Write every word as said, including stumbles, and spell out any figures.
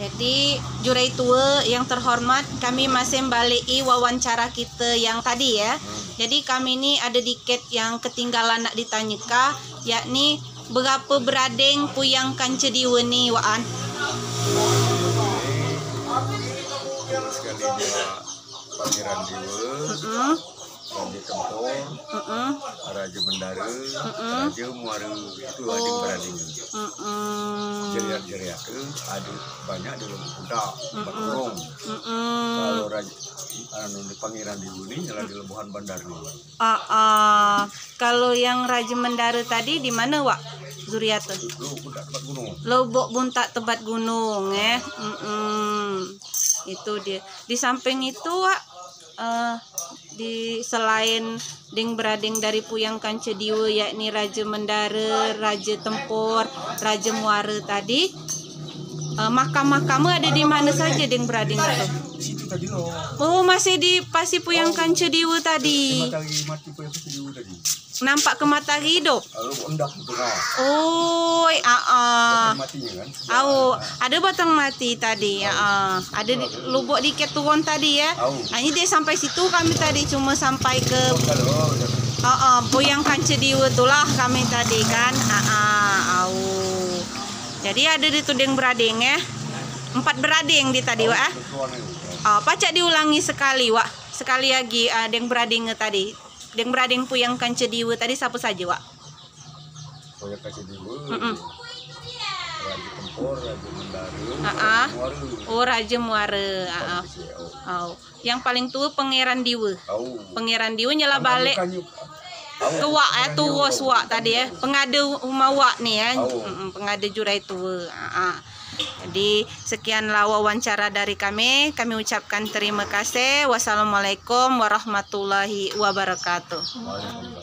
Jadi jurai tua yang terhormat, kami masih balik wawancara kita yang tadi ya. Jadi kami ini ada dikit yang ketinggalan nak ditanyakan, yakni berapa berading puyang kanca diwa ni Waan? Sekali dia Pangeran Diwa, Mm-mm. Raja Tempor, Mm-mm. Raja Bendara, Mm-mm. Raja Muara, itu ada berading. Mm-mm. Jeriak-jeriak ke ada banyak di dalam budak, berkurung. Mm-mm. Kalau Raja anu di Pangeran Diwa ini nyala di Lebuhan Bandar nih. Ah, ah. Kalau yang Raja Mendara tadi di mana Wak? Zuriato. Lu budak tempat gunung. Lobok Buntak Tebat Gunung eh. Mm-mm. Itu dia. Di samping itu Wak, eh, di selain ding berading dari puyang kanca diwa yakni Raja Mendara, Raja Tempor, Raja Muara tadi, eh, makam-makam ada di mana saja ding berading itu? Di situ tadi loh. Oh, masih di pasi puyang kanca diwa tadi. Matahari mati pun yang Diwa tadi. Nampak ke mata hidup. Lalu endak itu nah. Oh, ah, ah. Matinya kan. Oh, ada batang mati tadi ya. Uh, ada di, lubuk dikit turun tadi ya. Nah, ini dia sampai situ kami tadi cuma sampai ke uh, uh, puyang kanca diwa itulah kami tadi kan. Uh, uh, oh. Jadi ada di tuding berading ya. Empat berading di tadi Wak. Uh, pacak diulangi sekali Wak. Sekali lagi uh, deng berading tadi. Deng berading puyang kanca diwa tadi siapa saja Wak? Puyang kanca diwa. Mm-mm. Raja Tempor, Raja Bendara, Uh-uh. Muara. Oh, Raja Muara. Uh-uh. Oh. Yang paling tua Pangeran Diwa. Oh. Pangeran Diwa nyala balik ke Wak ya, tua Wak tadi ya. Pengada rumah Wak nih ya. Oh. Pengada jurai tua. Uh-uh. Jadi sekianlah wawancara dari kami. Kami ucapkan terima kasih. Wassalamualaikum warahmatullahi wabarakatuh.